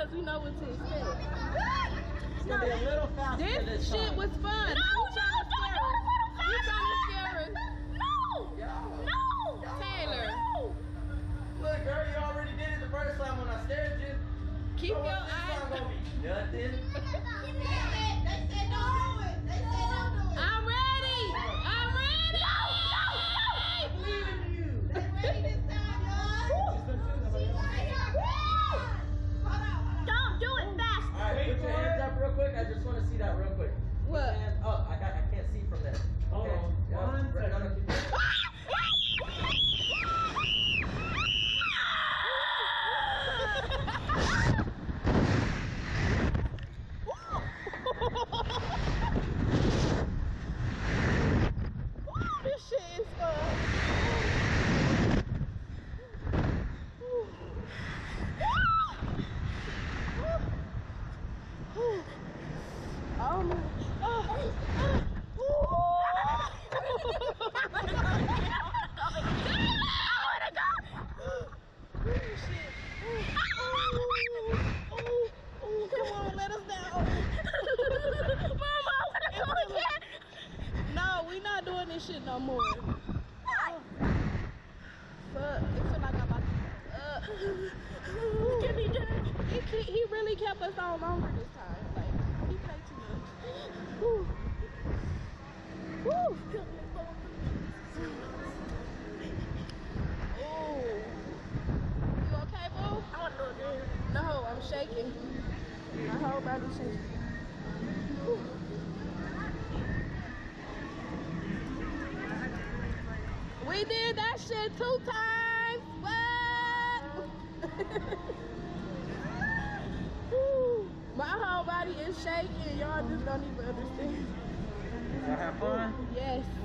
because we know what to expect. It's gonna be a little faster This shit time. was fun. No, You trying to scare us. No! Taylor. No! Look, girl, you already did it the first time when I stared you. Keep So your what's this time eyes. gonna be? Nothing. They said don't do it. They said don't do it. I'm ready. I'm ready. No! I believe in you. They ready this time, y'all. Don't do it fast. All right, put your hands up real quick. I just want to see that real quick. What? Hands up. I can't see from there. Hold on. Yeah, One right, no, no, second. keep going. This shit is fun. Oh my. Come on, let us down. No, we not doing this shit no more. Fuck, it feel like I'm about to. Give me that. He really kept us on longer this time. Like, he played too much. Woo. Woo. Ooh. You okay, boo? I want to do it again. No, I'm shaking. My whole body shaking. Woo. We did that shit 2 times. What? Woo. My whole body is shaking. Y'all just don't even understand. Y'all have fun? Yes.